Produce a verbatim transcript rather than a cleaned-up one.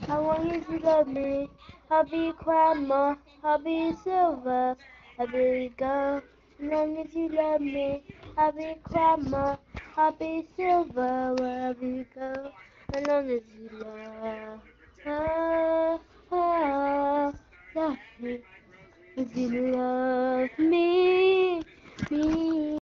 I want you to love me. I'll be grandma, I'll be silver, I'll be gold. As long as you love me, I'll be grandma, I'll be silver, wherever you go. As long as you love, ah, ah, love me, as you love me, me.